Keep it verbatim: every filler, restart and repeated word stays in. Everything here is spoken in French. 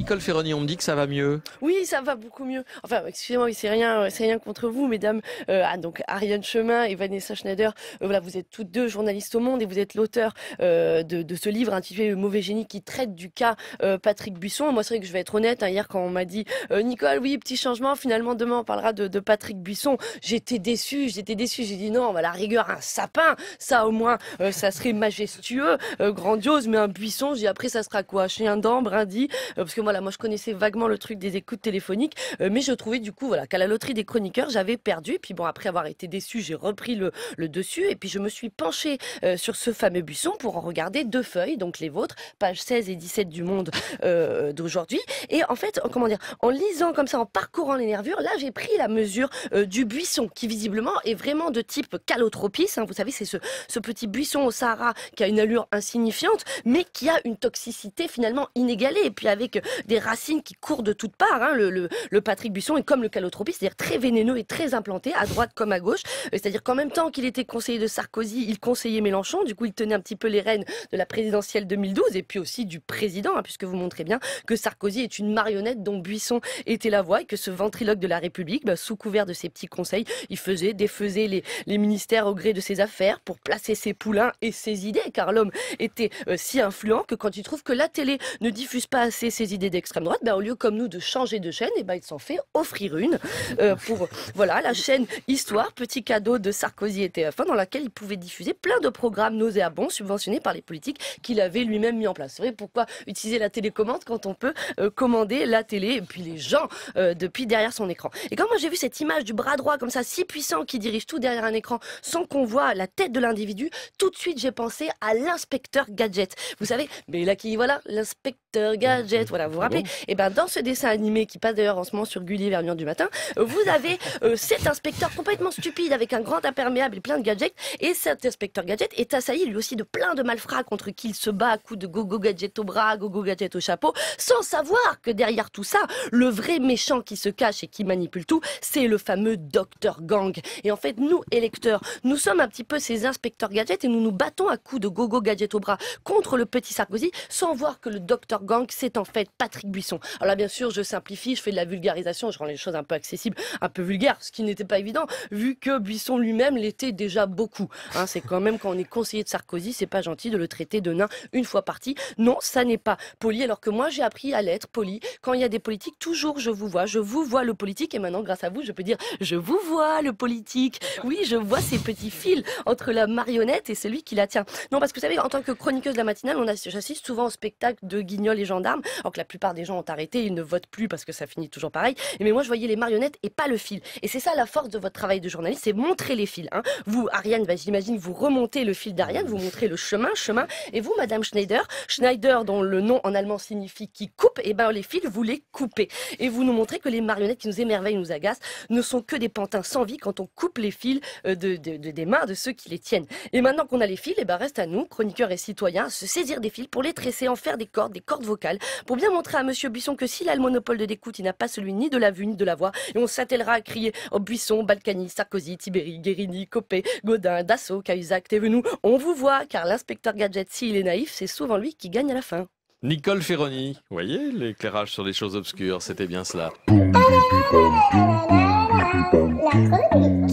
Nicole Ferroni, on me dit que ça va mieux. Oui, ça va beaucoup mieux. Enfin, excusez-moi, oui, c'est rien, c'est rien contre vous, mesdames. Euh, ah, donc Ariane Chemin et Vanessa Schneider. Euh, voilà, vous êtes toutes deux journalistes au Monde et vous êtes l'auteur euh, de, de ce livre intitulé Le mauvais génie qui traite du cas euh, Patrick Buisson. Moi, c'est vrai que je vais être honnête. Hein, hier, quand on m'a dit euh, Nicole, oui, petit changement. Finalement, demain, on parlera de, de Patrick Buisson. J'étais déçue. J'étais déçue. J'ai dit non, à la rigueur, un sapin, ça au moins, euh, ça serait majestueux, euh, grandiose. Mais un buisson, j'ai dit après, ça sera quoi? Chien dent, brindille. Euh, parce que voilà, moi, je connaissais vaguement le truc des écoutes téléphoniques, euh, mais je trouvais du coup voilà qu'à la loterie des chroniqueurs j'avais perdu. Et puis bon, après avoir été déçue, j'ai repris le, le dessus et puis je me suis penchée euh, sur ce fameux buisson pour en regarder deux feuilles, donc les vôtres, pages seize et dix-sept du Monde euh, d'aujourd'hui. Et en fait, comment dire, en lisant comme ça, en parcourant les nervures, là j'ai pris la mesure euh, du buisson qui visiblement est vraiment de type Calotropis. Hein, vous savez, c'est ce, ce petit buisson au Sahara qui a une allure insignifiante, mais qui a une toxicité finalement inégalée. Et puis avec des racines qui courent de toutes parts. Hein. Le, le, le Patrick Buisson est comme le Calotropis, c'est-à-dire très vénéneux et très implanté, à droite comme à gauche. C'est-à-dire qu'en même temps qu'il était conseiller de Sarkozy, il conseillait Mélenchon. Du coup, il tenait un petit peu les rênes de la présidentielle deux mille douze et puis aussi du président, hein, puisque vous montrez bien que Sarkozy est une marionnette dont Buisson était la voix et que ce ventriloque de la République, bah, sous couvert de ses petits conseils, il faisait, défaisait les, les ministères au gré de ses affaires pour placer ses poulains et ses idées, car l'homme était euh, si influent que quand il trouve que la télé ne diffuse pas assez ses idées d'extrême droite, bah, au lieu comme nous de changer de chaîne, et ben il s'en fait offrir une euh, pour voilà la chaîne Histoire, petit cadeau de Sarkozy et T F un, dans laquelle il pouvait diffuser plein de programmes nauséabonds subventionnés par les politiques qu'il avait lui-même mis en place. C'est vrai, pourquoi utiliser la télécommande quand on peut euh, commander la télé et puis les gens euh, depuis derrière son écran. Et quand moi j'ai vu cette image du bras droit comme ça si puissant qui dirige tout derrière un écran sans qu'on voit la tête de l'individu, tout de suite j'ai pensé à l'inspecteur Gadget. Vous savez, mais là qui voilà l'inspecteur Gadget, voilà, vous vous rappelez? Et ben dans ce dessin animé qui passe d'ailleurs en ce moment sur Gulli vers une heure du matin, vous avez euh, cet inspecteur complètement stupide avec un grand imperméable et plein de gadgets, et cet inspecteur Gadget est assailli lui aussi de plein de malfrats contre qui il se bat à coups de gogo gadget au bras, gogo gadget au chapeau, sans savoir que derrière tout ça, le vrai méchant qui se cache et qui manipule tout, c'est le fameux docteur Gang. Et en fait, nous, électeurs, nous sommes un petit peu ces inspecteurs Gadget et nous nous battons à coups de gogo gadget au bras contre le petit Sarkozy, sans voir que le docteur Gang, c'est en fait Patrick Buisson. Alors là, bien sûr, je simplifie, je fais de la vulgarisation, je rends les choses un peu accessibles, un peu vulgaires, ce qui n'était pas évident, vu que Buisson lui-même l'était déjà beaucoup. Hein, c'est quand même quand on est conseiller de Sarkozy, c'est pas gentil de le traiter de nain une fois parti. Non, ça n'est pas poli, alors que moi, j'ai appris à l'être poli. Quand il y a des politiques, toujours je vous vois, je vous vois le politique, et maintenant, grâce à vous, je peux dire, je vous vois le politique. Oui, je vois ces petits fils entre la marionnette et celui qui la tient. Non, parce que vous savez, en tant que chroniqueuse de la matinale, on assiste, j'assiste souvent au spectacle de Guignol et gendarmes, alors que la plupart des gens ont arrêté, ils ne votent plus parce que ça finit toujours pareil. Mais moi, je voyais les marionnettes et pas le fil. Et c'est ça la force de votre travail de journaliste, c'est montrer les fils. Hein. Vous, Ariane, bah, j'imagine, vous remontez le fil d'Ariane, vous montrez le chemin, chemin. Et vous, Madame Schneider, Schneider, dont le nom en allemand signifie qui coupe, et ben les fils, vous les coupez. Et vous nous montrez que les marionnettes qui nous émerveillent, nous agacent, ne sont que des pantins sans vie quand on coupe les fils de, de, de, des mains de ceux qui les tiennent. Et maintenant qu'on a les fils, et ben reste à nous, chroniqueurs et citoyens, se saisir des fils pour les tresser, en faire des cordes, des cordes vocales, pour bien montrer à Monsieur Buisson que s'il a le monopole de l'écoute, il n'a pas celui ni de la vue ni de la voix. Et on s'attellera à crier au Buisson, Balkany, Sarkozy, Tibéri, Guérini, Copé, Gaudin, Dassault, Cahuzac, Thévenoud. On vous voit, car l'inspecteur Gadget, s'il est naïf, c'est souvent lui qui gagne à la fin. Nicole Ferroni, vous voyez l'éclairage sur les choses obscures, c'était bien cela. La chronique.